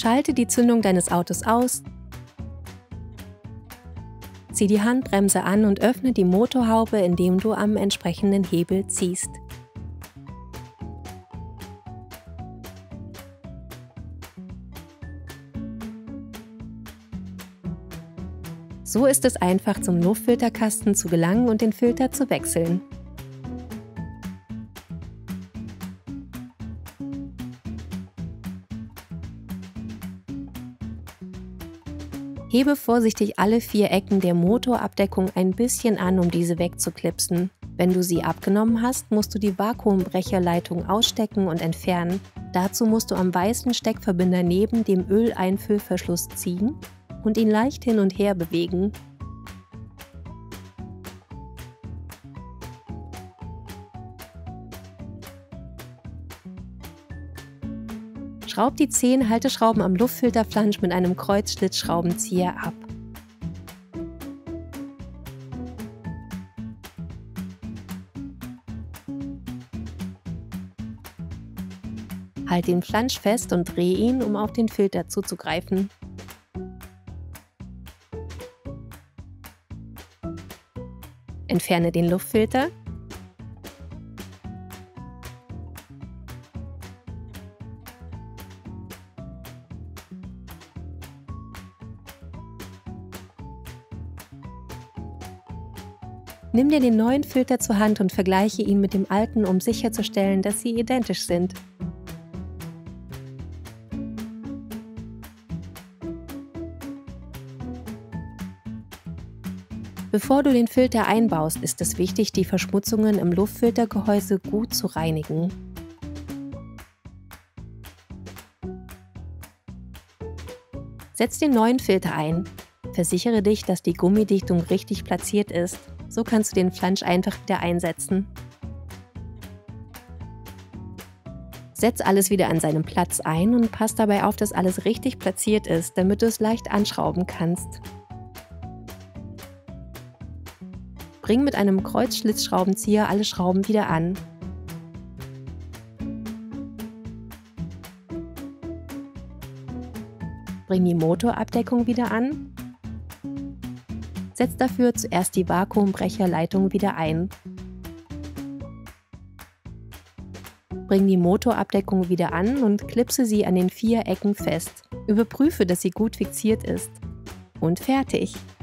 Schalte die Zündung deines Autos aus, zieh die Handbremse an und öffne die Motorhaube, indem du am entsprechenden Hebel ziehst. So ist es einfach, zum Luftfilterkasten zu gelangen und den Filter zu wechseln. Hebe vorsichtig alle 4 Ecken der Motorabdeckung ein bisschen an, um diese wegzuklipsen. Wenn du sie abgenommen hast, musst du die Vakuumbrecherleitung ausstecken und entfernen. Dazu musst du am weißen Steckverbinder neben dem Öleinfüllverschluss ziehen und ihn leicht hin und her bewegen. Schraub die 10 Halteschrauben am Luftfilterflansch mit einem Kreuzschlitzschraubenzieher ab. Halt den Flansch fest und dreh ihn, um auf den Filter zuzugreifen. Entferne den Luftfilter. Nimm dir den neuen Filter zur Hand und vergleiche ihn mit dem alten, um sicherzustellen, dass sie identisch sind. Bevor du den Filter einbaust, ist es wichtig, die Verschmutzungen im Luftfiltergehäuse gut zu reinigen. Setz den neuen Filter ein. Versichere dich, dass die Gummidichtung richtig platziert ist. So kannst du den Flansch einfach wieder einsetzen. Setz alles wieder an seinen Platz ein und pass dabei auf, dass alles richtig platziert ist, damit du es leicht anschrauben kannst. Bring mit einem Kreuzschlitzschraubenzieher alle Schrauben wieder an. Bring die Motorabdeckung wieder an. Setz dafür zuerst die Vakuumbrecherleitung wieder ein. Bring die Motorabdeckung wieder an und klipse sie an den 4 Ecken fest. Überprüfe, dass sie gut fixiert ist. Und fertig!